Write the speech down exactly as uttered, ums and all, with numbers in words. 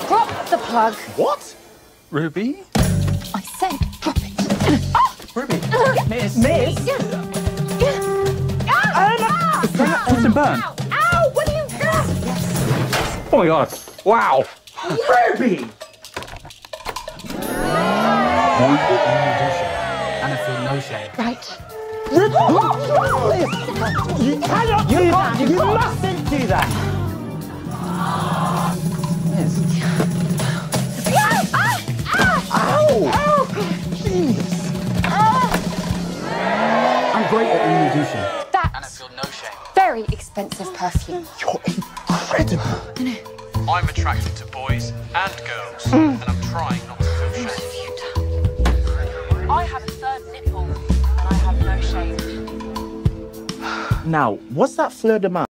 Drop the plug. What? Ruby? I said drop it. Oh! Ruby? Miss? Miss? Yeah. Yeah. Ah! Ah! Twist and burn. Ow! Ow! What are you doing? Oh my god. Wow. Ruby! And I feel no shame. Right. Ruby! You cannot do that! You mustn't do that! Yes. Ah! Ah! Ah! Ow! Ow! Jeez! I'm great at introduction. That's And I feel no shame. very expensive perfume. You're incredible! I'm attracted to boys and girls, and I'm trying not to feel shame. What have you done? I have a third nipple, and I have no shame. Now, what's that fleur de main?